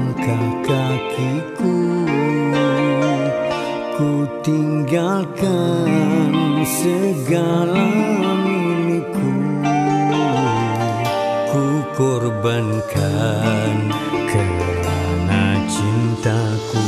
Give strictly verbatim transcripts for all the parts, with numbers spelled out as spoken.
langkah kakiku, ku tinggalkan segala milikku, ku korbankan karena cintaku.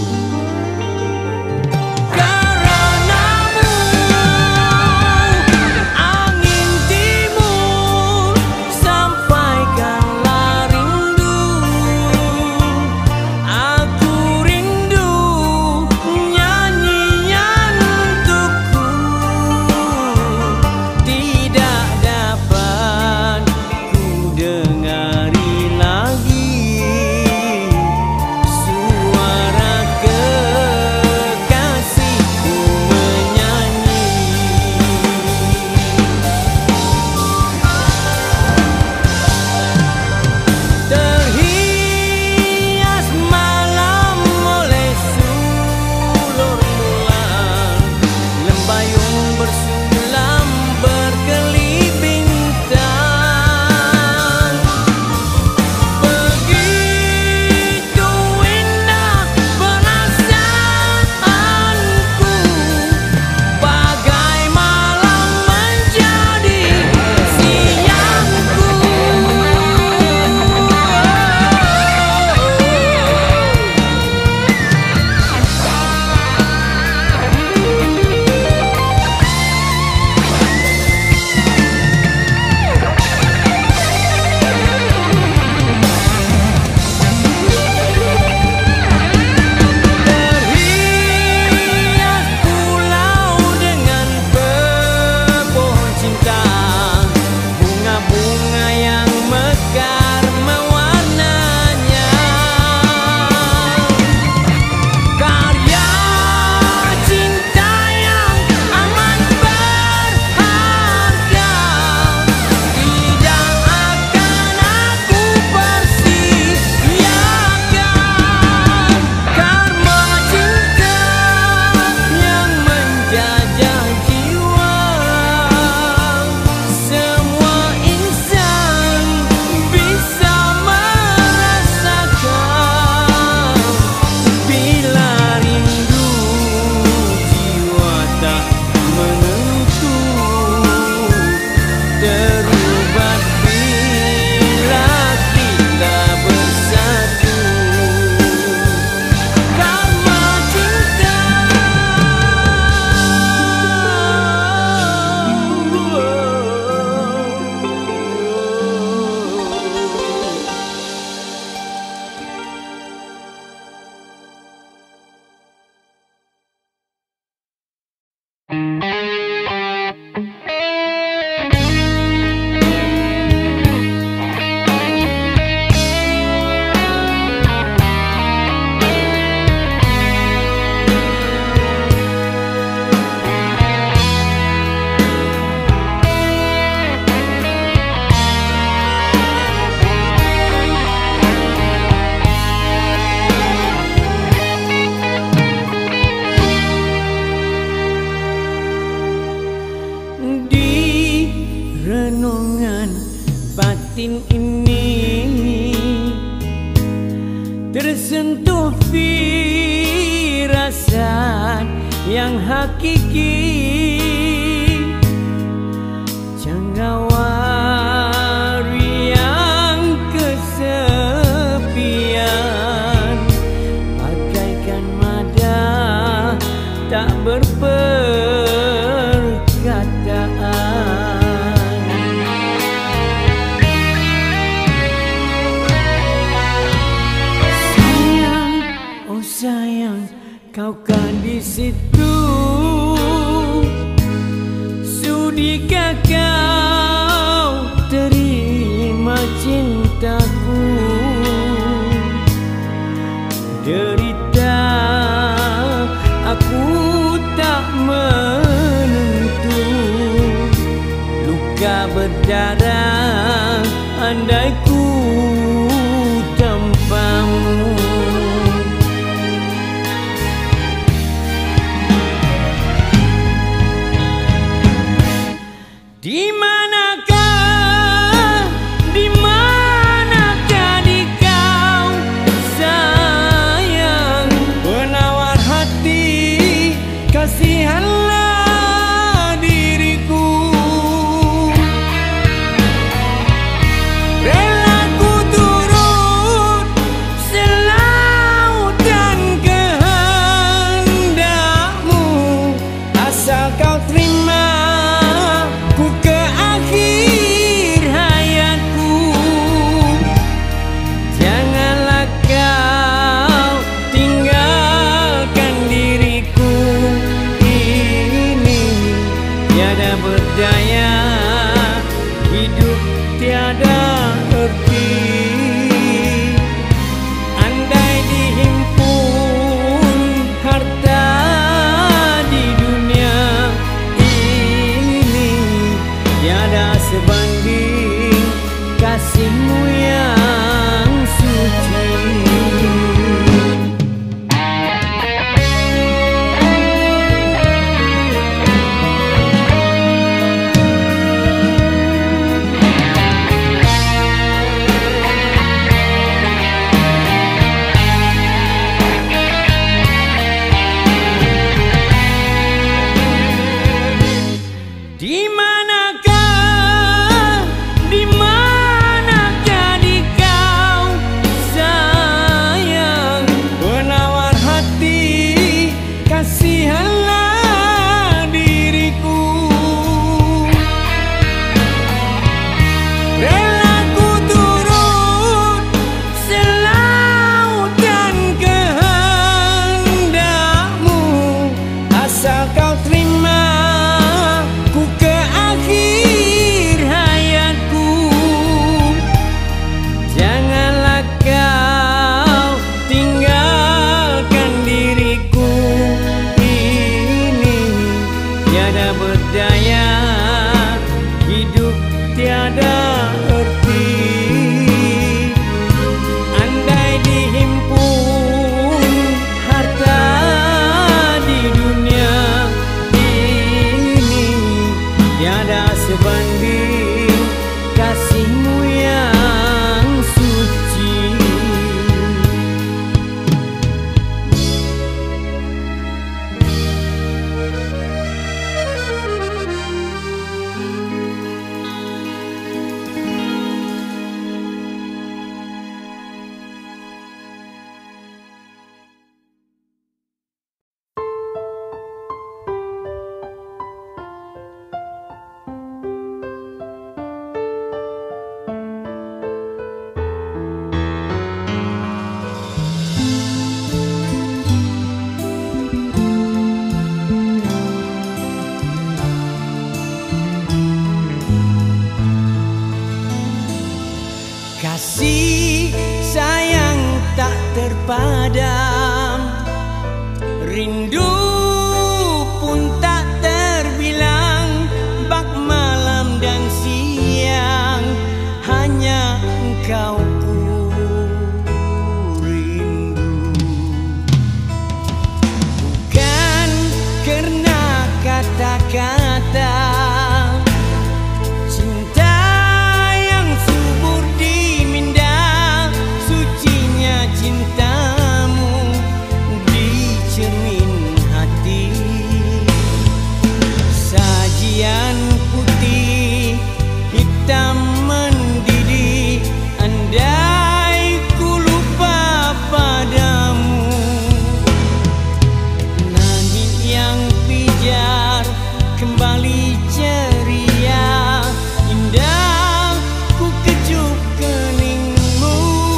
Batin ini tersentuh firasat yang hakiki, Canggawari yang kesepian, bagaikan mada tak berperkataan. Sayang, kau kan di situ. Sudikah kau terima cintaku? Derita aku tak menentu, luka berdarah andai ku tanpamu. Di manakah, di manakah di kau sayang? padam. Rindu pun tak terbilang, bak malam dan siang, hanya engkau ku rindu. Bukan karena kata-kata cinta yang subur di minda, sucinya cintamu di cermin hati. Sajian putih hitam mendidih, andai ku lupa padamu. Langit yang pijar kembali ceria, indah ku kecup keningmu.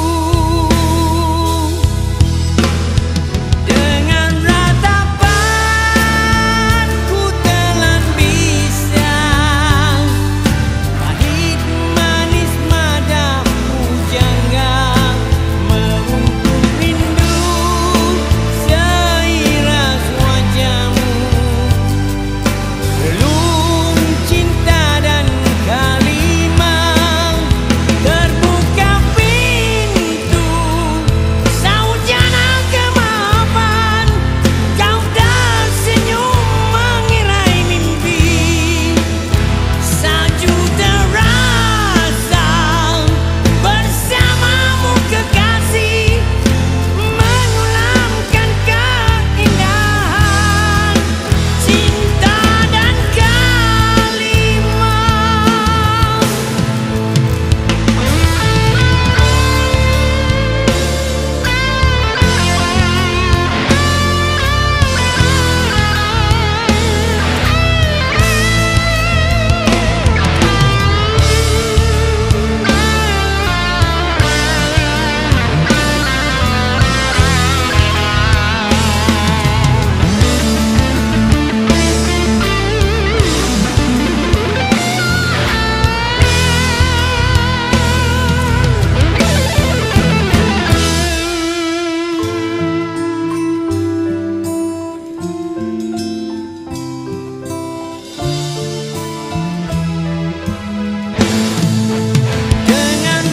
Dengan ratapan ku telan bisa, pahit manis madamu jangga, merungkung rindu seiras wajahmu. Relung cinta dan kalimat, terbuka pintu saujana kemaafan. Kau tersenyum mengirai mimpi, salju terasa bersamamu kekasih, mengulamkan keindahan cinta dan kalimat. Dengan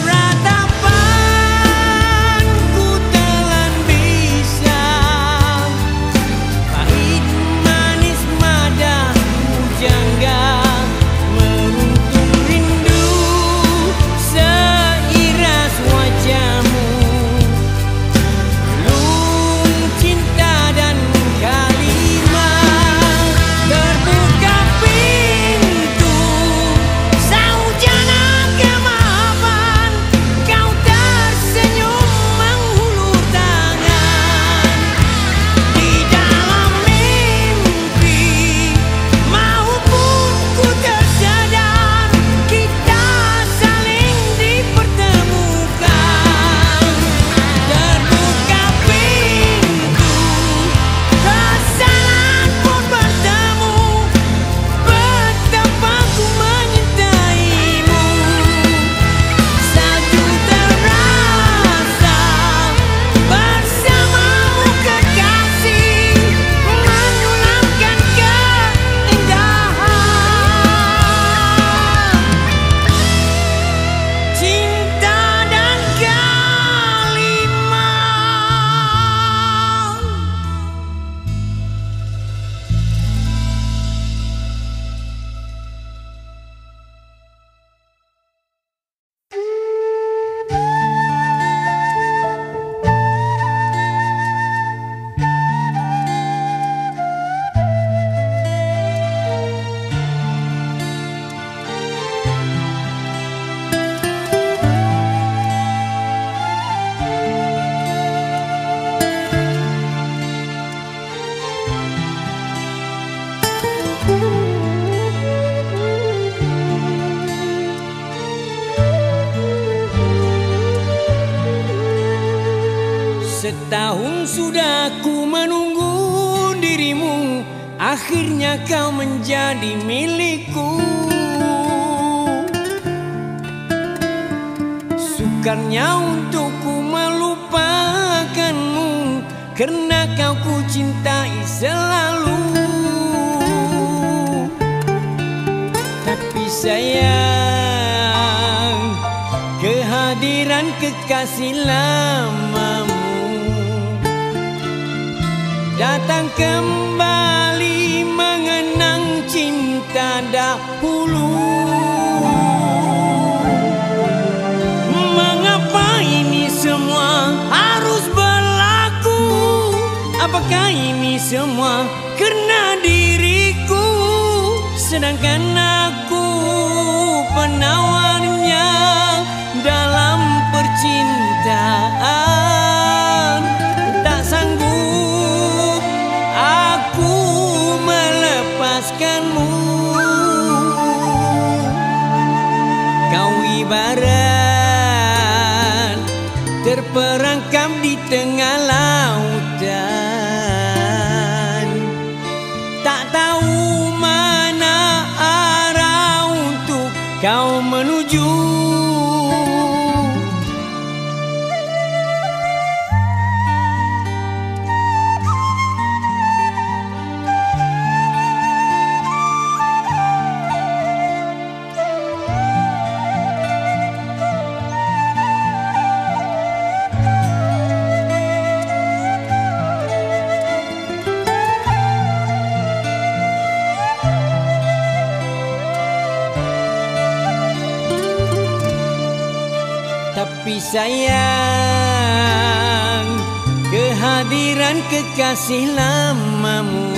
ratapan ku telan bisa, pahit manis madamu jangga, meruntung rindu seiras wajahmu. Relung cinta dan kalimat, terbuka pintu saujana kemaafan. Kau tersenyum menghulur tangan di dalam mimpi, maupun ku tersadar kita saling dipertemukan. Terbuka pintu, kesalahan pun bertemu, betapa ku menyintaimu. Salju terasa bersamamu kekasih, mengulamkan keindahan cinta dan kalimat. Setahun sudah ku menunggu dirimu, akhirnya kau menjadi milikku. Sukarnya untukku melupakanmu, Karena kau ku cintai selalu. Tapi sayang, kehadiran kekasih lamamu datang kembali mengenang cinta dahulu. Mengapa ini semua harus berlaku? Apakah ini semua karena diriku? Sedangkan aku penawarnya dalam percintaan. Tak sanggup aku melepaskanmu. Kau ibarat terperangkap di tengah lautan, tak tahu mana arah untuk kau menuju. Tapi sayang, kehadiran kekasih lamamu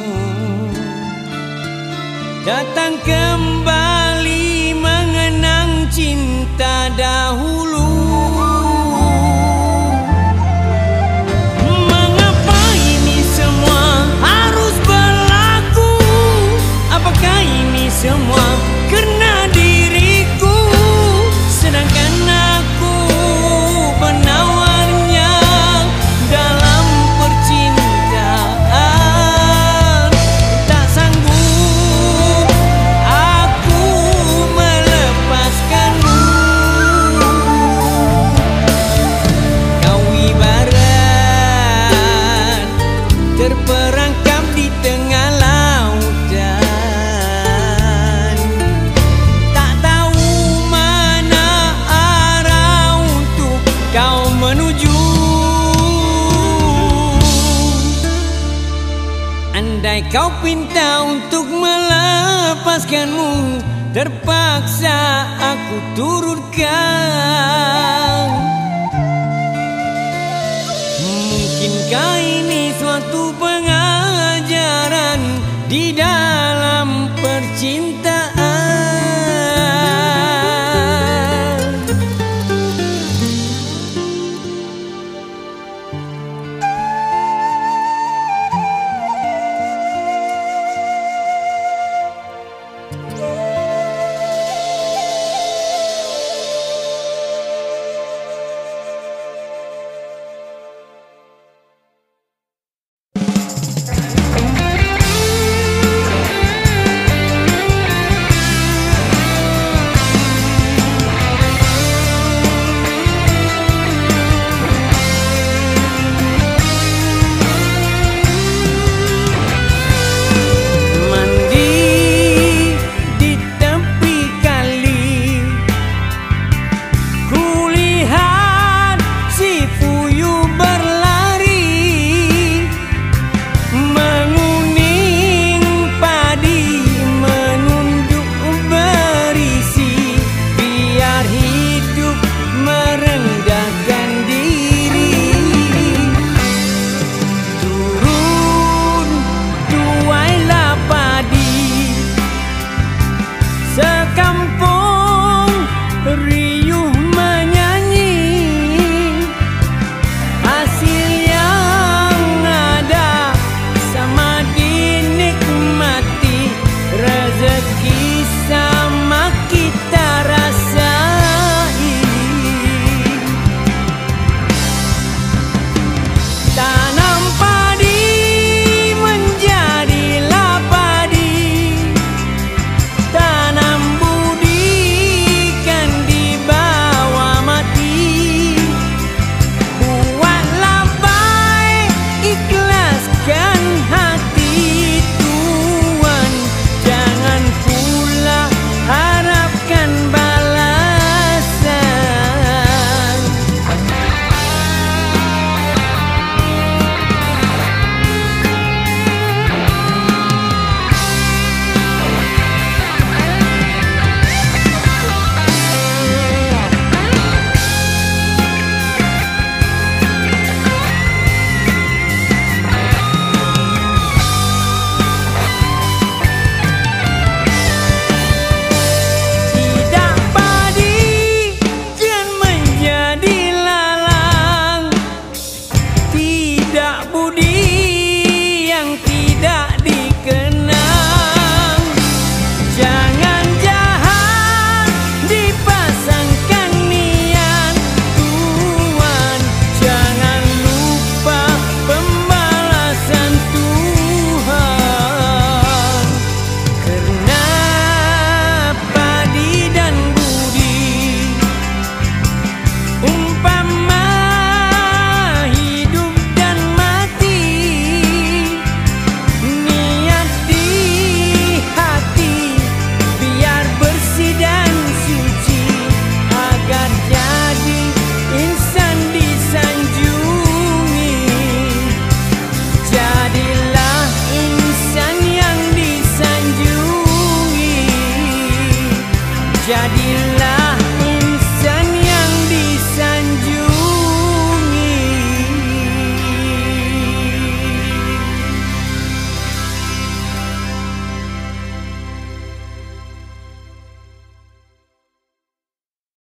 datang kembali mengenang cinta dahulu. Mengapa ini semua harus berlaku? Apakah ini semua karena diriku? Sedangkan penawarnya dalam percintaan, tak sanggup aku melepaskanmu. Kau ibarat terperangkap di tengah lautan, tak tahu mana arah untuk kau menuju. Andai kau pinta untuk melepaskanmu, terpaksa aku turutkan. Mungkinkah ini suatu pengajaran di dalam percintaan? budak budi yang